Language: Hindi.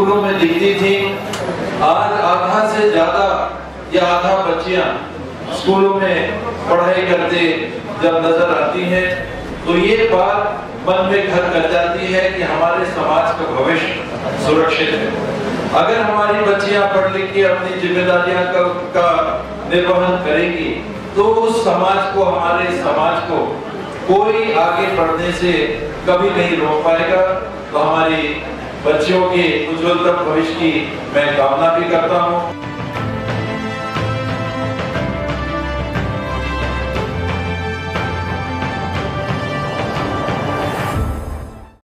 स्कूलों में दिखती थी, आज आधा से ज्यादा या आधा बच्चियां स्कूलों में पढ़ाई करते जब नजर आती हैं तो ये बात मन में घर कर जाती है कि हमारे समाज का भविष्य सुरक्षित है। अगर हमारी बच्चियां पढ़ लिख के अपनी जिम्मेदारियां का निर्वहन करेंगी तो उस समाज को, हमारे समाज को कोई आगे बढ़ने से कभी नहीं रोक पाएगा। तो हमारी बच्चियों के उज्ज्वलतम भविष्य की मैं कामना भी करता हूँ।